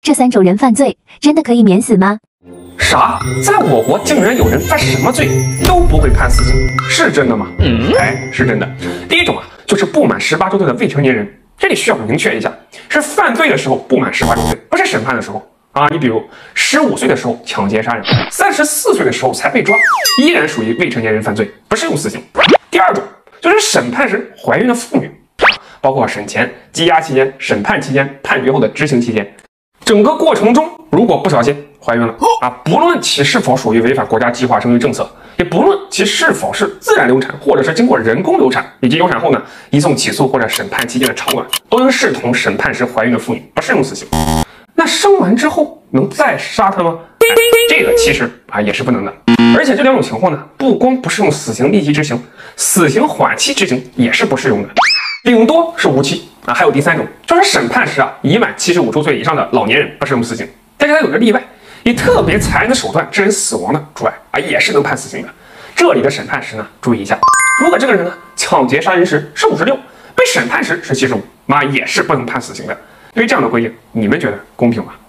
这3种人犯罪真的可以免死吗？ 啥？在我国竟然有人犯什么罪都不会判死刑，是真的吗？哎，是真的。第一种啊，就是不满18周岁的未成年人，这里需要明确一下，是犯罪的时候不满18周岁，不是审判的时候啊。你比如15岁的时候抢劫杀人，34岁的时候才被抓，依然属于未成年人犯罪，不适用死刑。第二种就是审判时怀孕的妇女，包括审前、羁押期间、审判期间、判决后的执行期间，整个过程中如果不小心怀孕了啊，不论其是否属于违反国家计划生育政策，也不论其是否是自然流产或者是经过人工流产，以及流产后呢移送起诉或者审判期间的长短，都应视同审判时怀孕的妇女，不适用死刑。那生完之后能再杀她吗？这个其实也是不能的。而且这2种情况呢，不光不适用死刑立即执行，死刑缓期执行也是不适用的，顶多是无期啊。还有第3种，就是审判时已满75周岁以上的老年人不适用死刑，但是它有个例外，以特别残忍的手段致人死亡的除外也是能判死刑的。这里的审判时呢，注意一下，如果这个人呢抢劫杀人时是56，被审判时是75，也是不能判死刑的。对于这样的规定，你们觉得公平吗？